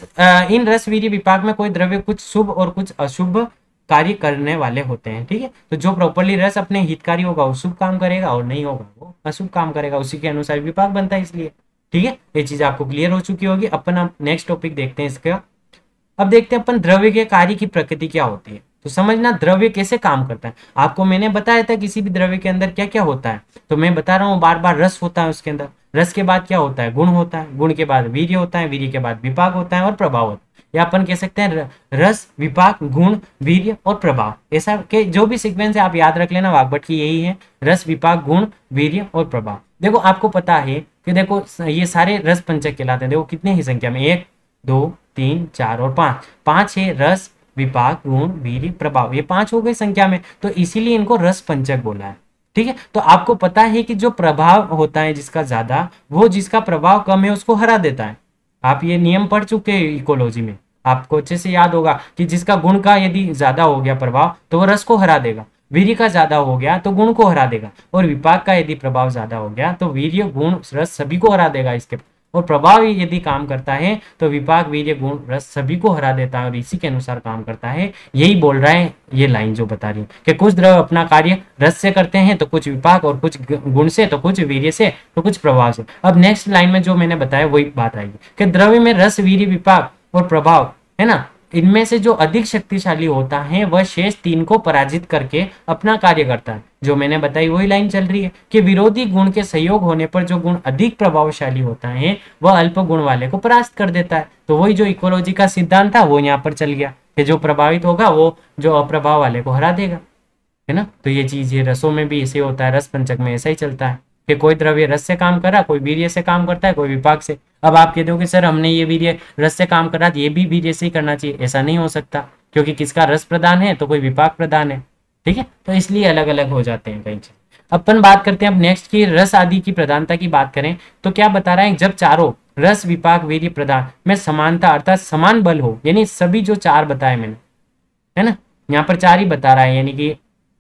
Speaker 1: इन रस वीर्य विपाक में कोई द्रव्य कुछ शुभ और कुछ अशुभ कार्य करने वाले होते हैं। ठीक है, तो जो प्रॉपरली रस अपने हितकारी होगा वो शुभ काम करेगा, और नहीं होगा वो अशुभ काम करेगा, उसी के अनुसार विपाक बनता है, इसलिए। ठीक है, ये चीज आपको क्लियर हो चुकी होगी। अपन अब नेक्स्ट टॉपिक देखते हैं इसका। अब देखते हैं अपन द्रव्य के कार्य की प्रकृति क्या होती है। तो समझना द्रव्य कैसे काम करता है, आपको मैंने बताया था किसी भी द्रव्य के अंदर क्या क्या होता है, तो मैं बता रहा हूँ बार बार। रस होता है उसके अंदर, रस के बाद क्या होता है, गुण होता है, गुण के बाद वीर्य होता है, वीर्य के बाद विपाक होता है और प्रभाव होता है। या अपन कह सकते हैं रस, विपाक, गुण, वीर्य और प्रभाव, ऐसा के जो भी सीक्वेंस है आप याद रख लेना, वाग्भट की यही है, रस, विपाक, गुण, वीर्य और प्रभाव। देखो आपको पता है कि देखो ये सारे रस पंचक कहलाते हैं। देखो कितने ही संख्या में, 1 2 3 4 और 5, 5 है रस, विपाक, गुण, वीर्य, प्रभाव, ये 5 हो गए संख्या में, तो इसीलिए इनको रस पंचक बोला है। ठीक है, तो आपको पता है कि जो प्रभाव होता है जिसका ज्यादा, वो जिसका प्रभाव कम है उसको हरा देता है। आप ये नियम पढ़ चुके हैं इकोलॉजी में, आपको अच्छे से याद होगा कि जिसका गुण का यदि ज्यादा हो गया प्रभाव तो वो रस को हरा देगा, वीर्य का ज्यादा हो गया तो गुण को हरा देगा, और विपाक का यदि प्रभाव ज्यादा हो गया तो वीर्य, गुण, रस सभी को हरा देगा इसके। और प्रभाव यदि काम करता है तो विपाक, वीर्य, गुण, रस सभी को हरा देता है और इसी के अनुसार काम करता है। यही बोल रहा है ये लाइन जो बता रही है कि कुछ द्रव्य अपना कार्य रस से करते हैं, तो कुछ विपाक, और कुछ गुण से, तो कुछ वीर्य से, तो कुछ प्रभाव से। अब नेक्स्ट लाइन में जो मैंने बताया वही बात आएगी कि द्रव्य में रस, वीर्य, विपाक और प्रभाव, है ना, इनमें से जो अधिक शक्तिशाली होता है वह शेष 3 को पराजित करके अपना कार्य करता है। जो मैंने बताई वही लाइन चल रही है कि विरोधी गुण के सहयोग होने पर जो गुण अधिक प्रभावशाली होता है वह अल्प गुण वाले को परास्त कर देता है। तो वही जो इकोलॉजी का सिद्धांत था वो यहाँ पर चल गया कि जो प्रभावित होगा वो जो अप्रभाव वाले को हरा देगा, है ना। तो ये चीज ये रसों में भी ऐसे होता है, रस पंचक में ऐसा ही चलता है कि कोई द्रव्य रस से काम कर रहा, कोई वीर्य से काम करता है, कोई विपाक से। अब आप कहते हो कि सर हमने ये वीर्य रस से काम कर रहा, ये भी वीर्य से ही करना चाहिए, ऐसा नहीं हो सकता, क्योंकि किसका रस प्रदान है तो कोई विपाक प्रदान है। ठीक है, तो इसलिए अलग अलग हो जाते हैं कई चीज। अपन बात करते हैं अब नेक्स्ट की, रस आदि की प्रधानता की बात करें तो क्या बता रहा है, जब चारों रस, विपाक, वीर्य, प्रदान में समानता अर्थात समान बल हो, यानी सभी जो 4 बताए मैंने, है ना, यहाँ पर 4 ही बता रहा है, यानी कि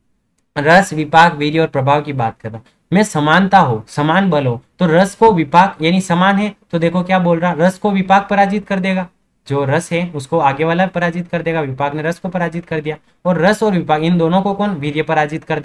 Speaker 1: रस, विपाक, वीर्य और प्रभाव की बात कर रहा हूं, में समानता हो, समान बल हो, तो रस को विपाक, यानी समान है तो देखो क्या बोल रहा, रस को विपाक पराजित कर देगा, जो रस है उसको आगे वाला पराजित कर देगा, विपाक ने रस को पराजित कर दिया, और रस और विपाक इन दोनों को कौन, वीर्य पराजित कर देगा।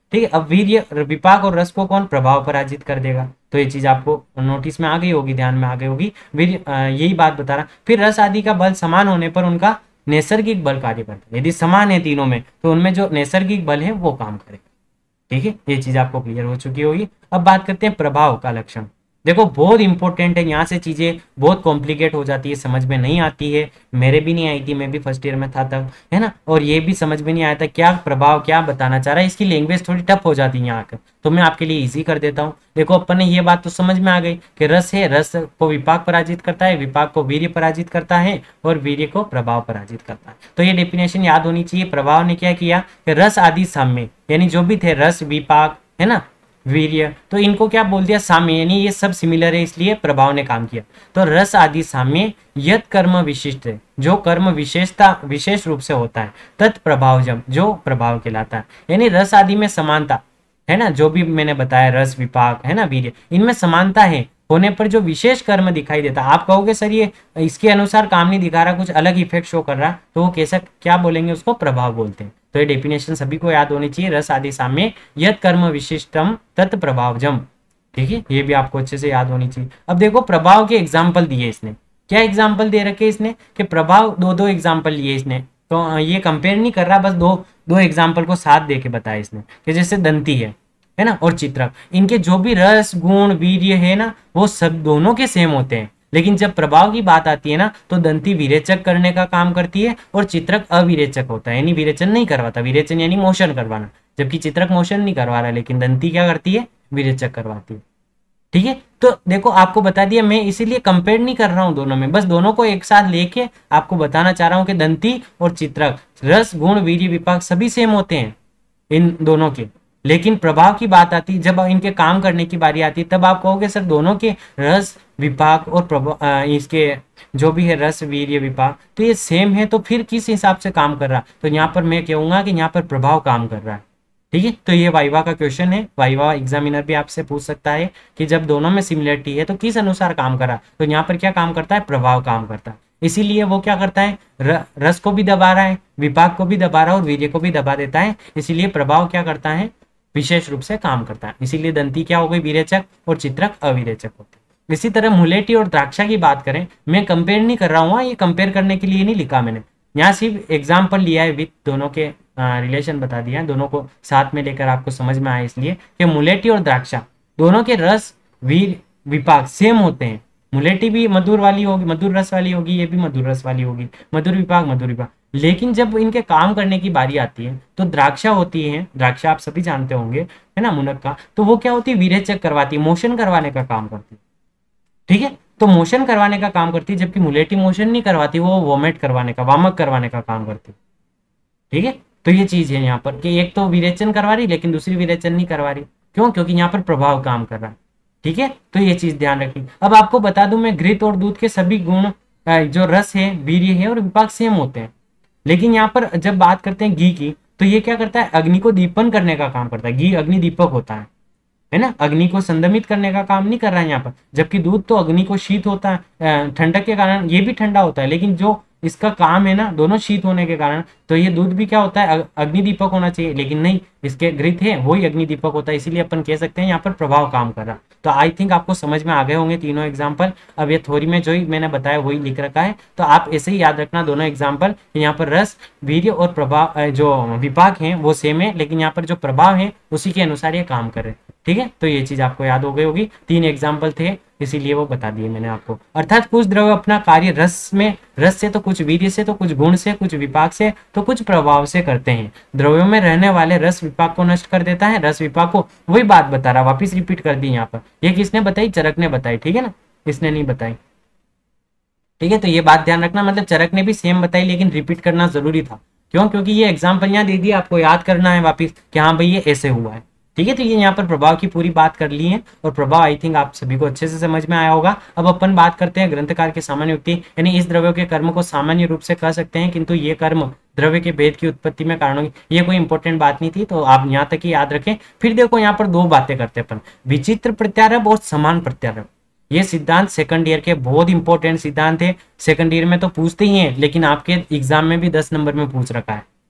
Speaker 1: ठीक है। अब वीर्य, विपाक और रस को कौन प्रभाव पराजित कर देगा, तो ये चीज आपको नोटिस में आ गई होगी, ध्यान में आ गई होगी। वीर्य यही बात बता रहा। फिर रस आदि का बल समान होने पर उनका नैसर्गिक बल कार्य करता है। यदि समान है तीनों में तो उनमें जो नैसर्गिक बल है वो काम करेगा। ठीक है, ये चीज आपको क्लियर हो चुकी होगी। अब बात करते हैं प्रभाव का लक्षण। देखो बहुत इंपॉर्टेंट है, यहाँ से चीजें बहुत कॉम्प्लिकेट हो जाती है, समझ में नहीं आती है। मेरे भी नहीं आई थी, मैं भी फर्स्ट ईयर में था तब, है ना। और ये भी समझ में नहीं आया था क्या प्रभाव क्या बताना चाह रहा है, इसकी लैंग्वेज थोड़ी टफ हो जाती है यहाँ आकर, तो मैं आपके लिए इजी कर देता हूँ। देखो अपन ने ये बात तो समझ में आ गई कि रस है, रस को विपाक पराजित करता है, विपाक को वीर्य पराजित करता है, और वीर्य को प्रभाव पराजित करता है। तो ये डेफिनेशन याद होनी चाहिए। प्रभाव ने क्या किया कि रस आदि साम्य, यानी जो भी थे रस, विपाक, है ना, वीर्य, तो इनको क्या बोल दिया, साम्य, यानी ये सब सिमिलर है, इसलिए प्रभाव ने काम किया। तो रस आदि साम्य यत कर्म विशिष्ट है, जो कर्म विशेषता विशेष रूप से होता है, तत्प्रभावजम, जो प्रभाव कहलाता है। यानी रस आदि में समानता है ना, जो भी मैंने बताया, रस, विपाक, है ना, वीर्य, इनमें समानता है होने पर जो विशेष कर्म दिखाई देता है। आप कहोगे सर ये इसके अनुसार काम नहीं दिखा रहा, कुछ अलग इफेक्ट शो कर रहा, तो वो कैसा क्या बोलेंगे, उसको प्रभाव बोलते हैं। तो ये डेफिनेशन सभी को याद होनी चाहिए। रस आदि साम्य यत कर्म विशिष्टम तत् प्रभावजम। ठीक है, ये भी आपको अच्छे से याद होनी चाहिए। अब देखो प्रभाव के एग्जाम्पल दिए इसने, क्या एग्जाम्पल दे रखे इसने कि प्रभाव दो दो एग्जाम्पल लिए इसने, तो ये कंपेयर नहीं कर रहा, बस दो दो एग्जाम्पल को साथ दे के बताया इसने कि जैसे दंती है ना, और चित्रक, इनके जो भी रस, गुण, वीर्य है ना, वो सब दोनों के सेम होते हैं। लेकिन जब प्रभाव की बात आती है ना, तो दंती विरेचक करने का काम करती है और चित्रक अविरेचक होता है, यानी विरेचन नहीं करवाता। विरेचन यानी मोशन करवाना, जबकि चित्रक मोशन नहीं करवा रहा, लेकिन दंती क्या करती है, विरेचक करवाती है। ठीक है, तो देखो आपको बता दिया, मैं इसीलिए कंपेयर नहीं कर रहा हूं दोनों में, बस दोनों को एक साथ लेके आपको बताना चाह रहा हूं कि दंती और चित्रक, रस, गुण, वीर्य, विपाक सभी सेम होते हैं इन दोनों के। लेकिन प्रभाव की बात आती है, जब इनके काम करने की बारी आती है, तब आप कहोगे सर दोनों के रस, विपाक और प्रभाव, इसके जो भी है रस, वीर्य, विपाक, तो ये सेम है, तो फिर किस हिसाब से काम कर रहा, तो यहाँ पर मैं कहूंगा कि यहाँ पर प्रभाव काम कर रहा है। ठीक है, तो ये वाइवा का क्वेश्चन है, वाइवा एग्जामिनर भी आपसे पूछ सकता है कि जब दोनों में सिमिलरिटी है तो किस अनुसार काम करा, तो यहाँ पर क्या काम करता है, प्रभाव काम करता है। इसीलिए वो क्या करता है, रस को भी दबा रहा है, विपाक को भी दबा रहा है और वीर्य को भी दबा देता है, इसीलिए प्रभाव क्या करता है, विशेष रूप से काम करता है। इसीलिए दंती क्या हो गई, विरेचक, और चित्रक अविरेचक होते हैं। इसी तरह मुलेठी और द्राक्षा की बात करें, मैं कंपेयर नहीं कर रहा हूँ, ये कंपेयर करने के लिए नहीं लिखा मैंने, यहाँ सिर्फ एग्जाम्पल लिया है, विथ दोनों के रिलेशन बता दिया है, दोनों को साथ में लेकर आपको समझ में आए, इसलिए कि मुलेठी और द्राक्षा दोनों के रस, वीर, विपाक सेम होते हैं। मुलेठी भी मधुर वाली होगी, मधुर रस वाली होगी, ये भी मधुर रस वाली होगी, मधुर विपाक, मधुर विपाक। लेकिन जब इनके काम करने की बारी आती है तो द्राक्षा होती है, द्राक्षा आप सभी जानते होंगे, है ना, मुनक्का, तो वो क्या होती है, विरेचक करवाती है, मोशन करवाने का काम करती है। ठीक है, तो मोशन करवाने का काम करती है, जबकि मुलेठी मोशन नहीं करवाती, वो वोमिट करवाने का, वामक करवाने का काम करती है। ठीक है, तो ये चीज है यहाँ पर कि एक तो विरेचन करवा रही, लेकिन दूसरी विरेचन नहीं करवा रही, क्यों, क्योंकि यहाँ पर प्रभाव काम कर रहा है। ठीक है, तो ये चीज ध्यान रखनी। अब आपको बता दूं मैं, घृत और दूध के सभी गुण, जो रस है, वीर्य है और विपाक सेम होते हैं। लेकिन यहाँ पर जब बात करते हैं घी की, तो ये क्या करता है, अग्नि को दीपन करने का काम करता है। घी अग्नि दीपक होता है ना, अग्नि को संदमित करने का काम नहीं कर रहा है यहाँ पर। जबकि दूध तो अग्नि को शीत होता है, ठंडक के कारण ये भी ठंडा होता है, लेकिन जो इसका काम है ना, दोनों शीत होने के कारण, तो ये दूध भी क्या होता है, अग्नि दीपक होना चाहिए, लेकिन नहीं, इसके घृत है वही अग्नि दीपक होता है। इसीलिए अपन कह सकते हैं यहाँ पर प्रभाव काम कर रहा। तो आई थिंक आपको समझ में आ गए होंगे तीनों एग्जाम्पल। अब ये थ्योरी में जो ही मैंने बताया वही लिख रखा है, तो आप ऐसे ही याद रखना दोनों एग्जाम्पल। यहाँ पर रस, वीर्य और प्रभाव, जो विपाक है वो सेम है, लेकिन यहाँ पर जो प्रभाव है उसी के अनुसार ये काम कर रहे हैं। ठीक है, तो ये चीज आपको याद हो गई होगी, 3 एग्जाम्पल थे, इसीलिए वो बता दिए मैंने आपको। अर्थात कुछ द्रव्य अपना कार्य रस में, रस से तो कुछ वीर्य से, तो कुछ गुण से, कुछ विपाक से, तो कुछ प्रभाव से करते हैं। द्रव्यों में रहने वाले रस विपाक को नष्ट कर देता है, रस विपाक को, वही बात बता रहा, वापिस रिपीट कर दी यहाँ पर। ये किसने बताई, चरक ने बताई, ठीक है ना, इसने नहीं बताई। ठीक है, तो ये बात ध्यान रखना, मतलब चरक ने भी सेम बताई, लेकिन रिपीट करना जरूरी था। क्यों, क्योंकि ये एग्जाम्पल यहाँ दे दिया, आपको याद करना है वापिस कि हाँ भाई ये ऐसे हुआ है। ठीक है, तो ये यहाँ पर प्रभाव की पूरी बात कर ली है, और प्रभाव आई थिंक आप सभी को अच्छे से समझ में आया होगा। अब अपन बात करते हैं ग्रंथकार के सामान्य युक्ति, यानी इस द्रव्य के कर्म को सामान्य रूप से कर सकते हैं, किंतु ये कर्म द्रव्य के भेद की उत्पत्ति में कारण होगी। ये कोई इंपॉर्टेंट बात नहीं थी, तो आप यहाँ तक ही याद रखें। फिर देखो यहाँ पर 2 बातें करते हैं अपन, विचित्र प्रत्यारोप और समान प्रत्यारोप। ये सिद्धांत सेकंड ईयर के बहुत इंपॉर्टेंट सिद्धांत है, सेकंड ईयर में तो पूछते ही हैं, लेकिन आपके एग्जाम में भी 10 नंबर में पूछ रखा है।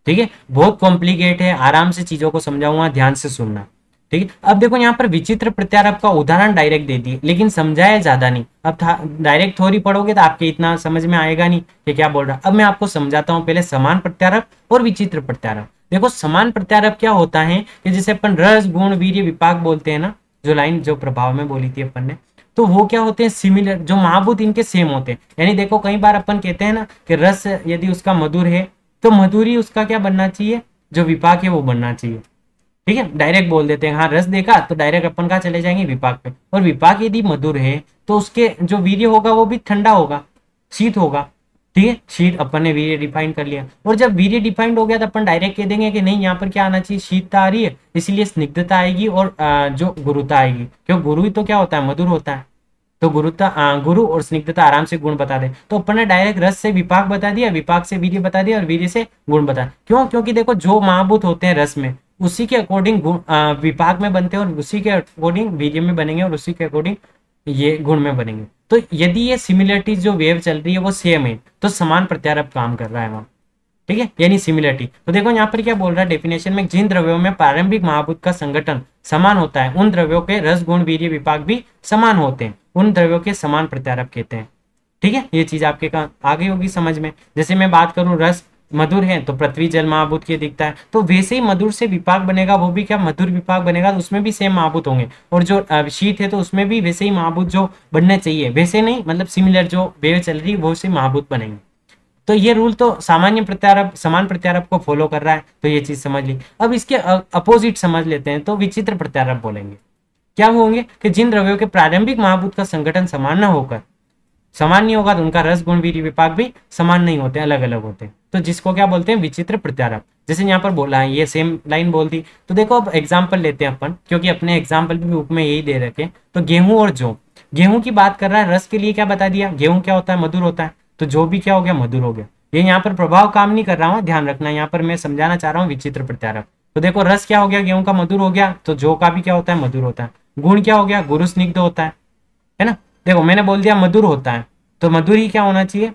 Speaker 1: ठीक है, बहुत कॉम्प्लिकेट है, आराम से चीजों को समझाऊंगा, ध्यान से सुनना। ठीक है, अब देखो यहाँ पर विचित्र प्रत्यारोप का उदाहरण डायरेक्ट दे दिए, लेकिन समझाया ज्यादा नहीं। अब डायरेक्ट थ्योरी पढ़ोगे तो आपके इतना समझ में आएगा नहीं कि क्या बोल रहा। अब मैं आपको समझाता हूँ पहले समान प्रत्यारोप और विचित्र प्रत्यारोप। देखो समान प्रत्यारोप क्या होता है कि जैसे अपन रस गुण वीर्य विपाक बोलते हैं ना, जो लाइन जो प्रभाव में बोली थी अपन ने, तो वो क्या होते हैं सिमिलर, जो महाभूत इनके सेम होते हैं। यानी देखो कई बार अपन कहते हैं ना कि रस यदि उसका मधुर है तो मधुरी उसका क्या बनना चाहिए, जो विपाक है वो बनना चाहिए। ठीक है, डायरेक्ट बोल देते हैं, हाँ रस देखा तो डायरेक्ट अपन कहाँ चले जाएंगे, विपाक पे। और विपाक यदि मधुर है तो उसके जो वीर्य होगा वो भी ठंडा होगा, शीत होगा। ठीक है, शीत अपन ने वीर्य डिफाइन कर लिया, और जब वीर्य डिफाइंड हो गया तो अपन डायरेक्ट कह देंगे कि नहीं यहाँ पर क्या आना चाहिए, शीतता आ रही है, इसलिए स्निग्धता आएगी और जो गुरुता आएगी, क्यों गुरु ही तो क्या होता है, मधुर होता है। तो गुरु और स्निग्धता आराम से गुण बता दे, तो अपन ने डायरेक्ट रस से विपाक बता दिया, विपाक से वीर्य बता दिया, और वीर्य से गुण बता। क्यों, क्योंकि देखो जो महाभूत होते हैं रस में उसी के अकॉर्डिंग विपाक में बनते हैं, और उसी के अकॉर्डिंग वीर्य में बनेंगे, और उसी के अकॉर्डिंग ये गुण में बनेंगे। तो यदि ये सिमिलरिटी जो वेव चल रही है वो सेम है तो समान प्रत्यारोप काम कर रहा है वहां। ठीक है, यानी सिमिलरिटी। तो देखो यहाँ पर क्या बोल रहा है डेफिनेशन में, जिन द्रव्यों में प्रारंभिक महाभूत का संगठन समान होता है उन द्रव्यों के रस गुण वीर्य विपाक भी समान होते हैं, उन द्रव्यों के समान प्रत्यारोप कहते हैं। ठीक है, ये चीज आपके आ गई होगी समझ में। जैसे मैं बात करूं रस मधुर है तो पृथ्वी जल महाभूत के दिखता है, तो वैसे ही मधुर से विपाक बनेगा वो भी क्या मधुर विपाक बनेगा, तो उसमें भी सेम महाभूत होंगे। और जो शीत है तो उसमें भी वैसे ही महाभूत जो बनने चाहिए, वैसे नहीं मतलब सिमिलर जो वेव चल रही है वो से महाभूत बनेंगे। तो ये रूल तो सामान्य प्रत्यारोप समान प्रत्यारोप को फॉलो कर रहा है, तो ये चीज समझ ली। अब इसके अपोजिट समझ लेते हैं, तो विचित्र प्रत्यारोप बोलेंगे। क्या वो होंगे कि जिन द्रव्यों के प्रारंभिक महाभूत का संगठन समान न होकर, समान नहीं होगा तो उनका रस गुण वीर्य विपाक भी समान नहीं होते, अलग अलग होते हैं, तो जिसको क्या बोलते हैं विचित्र प्रत्यारोप। जैसे यहाँ पर बोला है, ये सेम लाइन बोल दी। तो देखो अब एग्जाम्पल लेते हैं अपन, क्योंकि अपने एग्जाम्पल भी बुक में यही दे रखे। तो गेहूं और जौ, गेहूं की बात कर रहा है, रस के लिए क्या बता दिया, गेहूं क्या होता है, मधुर होता है, तो जौ भी क्या हो गया, मधुर हो गया। ये यहाँ पर प्रभाव काम नहीं कर रहा हूँ, ध्यान रखना, यहाँ पर मैं समझाना चाह रहा हूँ विचित्र प्रत्यारोप। तो देखो रस क्या हो गया, गेहूं का मधुर हो गया, तो जौ का भी क्या होता है, मधुर होता है। गुण क्या हो गया, गुरु स्निग्ध होता है ना। देखो मैंने बोल दिया मधुर होता है, तो मधुर ही क्या होना चाहिए,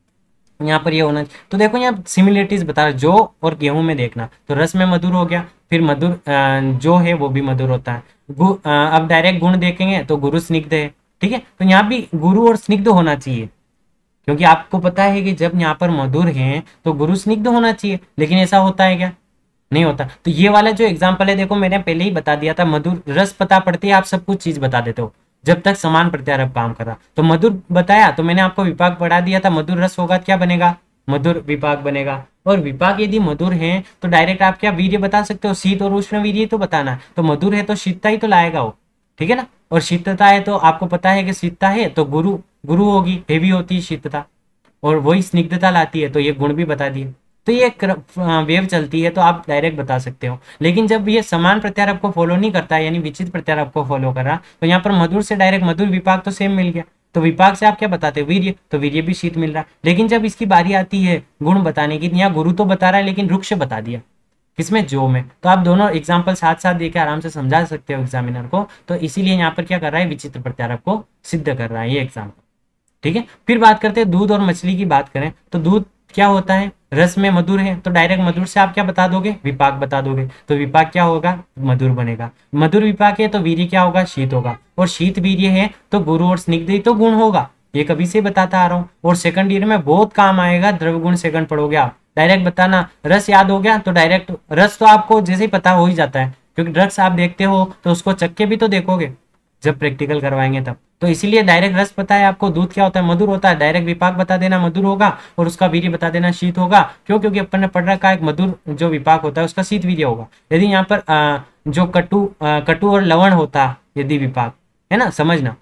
Speaker 1: यहाँ पर ये होना चाहिए। तो देखो यहाँ सिमिलरिटीज बता रहा, जौ और गेहूं में देखना, तो रस में मधुर हो गया, फिर मधुर जो है वो भी मधुर होता है। अब डायरेक्ट गुण देखेंगे तो गुरु स्निग्ध है। ठीक है, तो यहाँ भी गुरु और स्निग्ध होना चाहिए, क्योंकि आपको पता है कि जब यहाँ पर मधुर है तो गुरु स्निग्ध होना चाहिए, लेकिन ऐसा होता है क्या, नहीं होता। तो ये वाला जो एग्जाम्पल है देखो मैंने पहले ही बता दिया था, मधुर रस पता पड़ती है आप सब कुछ चीज बता देते हो जब तक समान प्रत्यारोप काम कर रहा। तो मधुर बताया तो मैंने आपको विपाक पढ़ा दिया था, मधुर रस होगा क्या बनेगा, मधुर विपाक बनेगा। और विपाक यदि मधुर है तो डायरेक्ट आप क्या वीर्य बता सकते हो, शीत और उष्ण वीर्य तो बताना है, तो मधुर है तो शीतता ही तो लाएगा वो। ठीक है ना, और शीतता है तो आपको पता है कि शीतता है तो गुरु गुरु होगी, हेवी होती है शीतता, और वही स्निग्धता लाती है, तो ये गुण भी बता दिए। तो ये वेव चलती है तो आप डायरेक्ट बता सकते हो। लेकिन जब ये समान प्रत्यारोप को फॉलो नहीं करता है, यानी विचित्र प्रत्यारोप को फॉलो कर रहा, तो यहाँ पर मधुर से डायरेक्ट मधुर विपाक तो सेम मिल गया, तो विपाक से आप क्या बताते हो, वीर्य, तो वीर्य भी शीत मिल रहा। लेकिन जब इसकी बारी आती है गुण बताने की, यहाँ गुरु तो बता रहा है लेकिन रुक्ष बता दिया, किसमें, जो में। तो आप दोनों एग्जाम्पल साथ साथ देकर आराम से समझा सकते हो एग्जामिनर को। तो इसीलिए यहाँ पर क्या कर रहा है, विचित्र प्रत्यारोप को सिद्ध कर रहा है ये एग्जाम्पल। ठीक है, फिर बात करते हैं दूध और मछली की बात करें, तो दूध क्या होता है, रस में मधुर है, तो डायरेक्ट मधुर से आप क्या बता दोगे, विपाक बता दोगे, तो विपाक क्या होगा, मधुर बनेगा। मधुर विपाक है तो वीर्य क्या होगा, शीत होगा, और शीत वीर्य है तो गुरु और स्निग्ध ही तो गुण होगा। ये कभी से बताता आ रहा हूँ, और सेकंड ईयर में बहुत काम आएगा, द्रव्य गुण सेकंड पढ़ोगे आप, डायरेक्ट बताना। रस याद हो गया तो डायरेक्ट रस तो आपको जैसे ही पता हो ही जाता है, क्योंकि ड्रग्स आप देखते हो तो उसको चक्के भी तो देखोगे जब प्रैक्टिकल करवाएंगे तब। तो इसीलिए डायरेक्ट रस पता है आपको, दूध क्या होता है, मधुर होता है, डायरेक्ट विपाक बता देना मधुर होगा, और उसका वीर्य बता देना शीत होगा। क्यों, क्योंकि अपन ने पढ़ रखा है एक मधुर जो विपाक होता है उसका शीत वीर्य होगा। यदि यहाँ पर जो कटु और लवण होता, यदि विपाक है ना, समझना,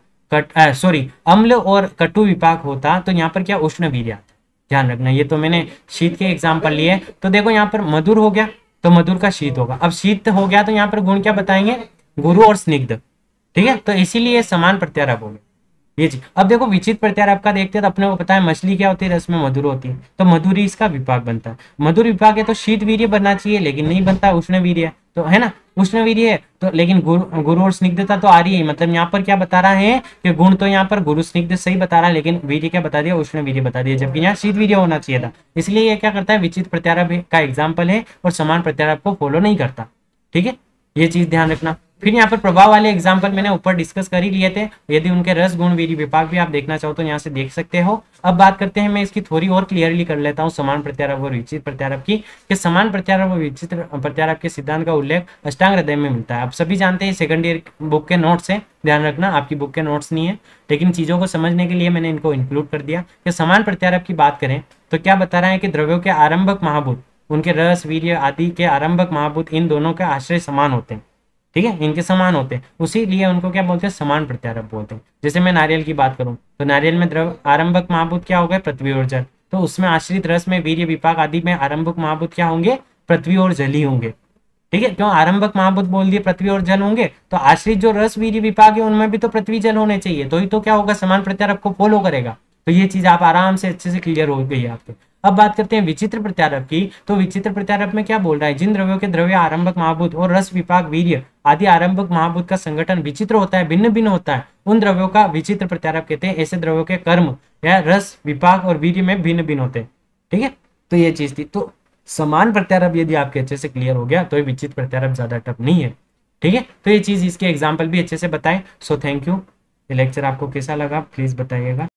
Speaker 1: अम्ल और कटु विपाक होता तो यहाँ पर क्या उष्ण वीर्य आता, ध्यान रखना। ये तो मैंने शीत के एग्जाम्पल लिए। तो देखो यहाँ पर मधुर हो गया तो मधुर का शीत होगा, अब शीत हो गया तो यहाँ पर गुण क्या बताएंगे, गुरु और स्निग्ध। ठीक है, तो इसीलिए समान प्रत्यारोप हो गया। ये चीज। अब देखो विचित्र प्रत्यारोप का देखते हैं तो अपने को पता है मछली क्या होती है, रस में मधुर होती है, तो मधुरी इसका विपाक बनता है। मधुर विपाक है तो शीत वीर्य बनना चाहिए, लेकिन नहीं बनता, उष्ण वीर्य है, तो है ना, उष्ण वीर्य है तो, लेकिन गुरु और स्निग्धता तो आ रही है, मतलब यहाँ पर क्या बता रहा है कि गुण तो यहाँ पर गुरु स्निग्ध सही बता रहा है, लेकिन वीर्य क्या बता दिया, उष्ण वीर्य बता दिया, जबकि यहाँ शीत वीर्य होना चाहिए था। इसलिए ये क्या करता है, विचित्र प्रत्यारोप का एग्जाम्पल है और समान प्रत्यारोप को फॉलो नहीं करता। ठीक है, ये चीज ध्यान रखना। फिर यहाँ पर प्रभाव वाले एग्जाम्पल मैंने ऊपर डिस्कस कर ही लिए थे, यदि उनके रस गुण वीर्य विपाक भी आप देखना चाहो तो यहाँ से देख सकते हो। अब बात करते हैं, मैं इसकी थोड़ी और क्लियरली कर लेता हूँ समान प्रत्यारोप और विचित्र प्रत्यारोप की, कि समान प्रत्यारोप और विचित्र प्रत्यारोप के सिद्धांत का उल्लेख अष्टांग हृदय में मिलता है। आप सभी जानते हैं, सेकंड ईयर बुक के नोट्स है, ध्यान रखना आपकी बुक के नोट्स नहीं है, लेकिन चीजों को समझने के लिए मैंने इनको इंक्लूड कर दिया। कि समान प्रत्यारोप की बात करें तो क्या बता रहा है कि द्रव्यों के आरंभक महाभूत, उनके रस वीर्य आदि के आरंभक महाभूत, इन दोनों के आश्रय समान होते हैं। ठीक है, इनके समान होते हैं, उसी लिए उनको क्या बोलते हैं, समान प्रत्यारोप बोलते हैं। जैसे मैं नारियल की बात करूं तो नारियल में द्रव आरंभक महाभूत क्या हो गए, पृथ्वी और जल, तो उसमें आश्रित रस में वीर्य विपाक आदि में आरंभक महाभूत क्या होंगे, पृथ्वी और जल ही होंगे। ठीक है, क्यों आरंभक महाभूत बोल दिए, पृथ्वी और जल होंगे, तो आश्रित जो रस वीर्य विपाक है उनमें भी तो पृथ्वी जल होने चाहिए, तो ही तो क्या होगा, समान प्रत्यारोप को फॉलो करेगा। तो ये चीज आप आराम से अच्छे से क्लियर हो गई आपके। अब बात करते हैं विचित्र प्रत्यारोप की, तो विचित्र प्रत्यारोप में क्या बोल रहा है, जिन द्रव्यों के द्रव्य आरंभक महाभूत और रस विपाक वीर्य आदि आरंभक महाभूत का संगठन विचित्र होता है, भिन्न भिन्न होता है, उन द्रव्यों का विचित्र प्रत्यारोप कहते हैं। ऐसे द्रव्यों के कर्म या रस विपाक और वीर्य में भिन्न भिन्न होते हैं। ठीक है, तो ये चीज थी। तो समान प्रत्यारोप यदि आपके अच्छे से क्लियर हो गया तो ये विचित्र प्रत्यारोप ज्यादा टफ नहीं है। ठीक है, तो ये चीज, इसके एग्जाम्पल भी अच्छे से बताएं। So thank you. ये लेक्चर आपको कैसा लगा प्लीज बताइएगा।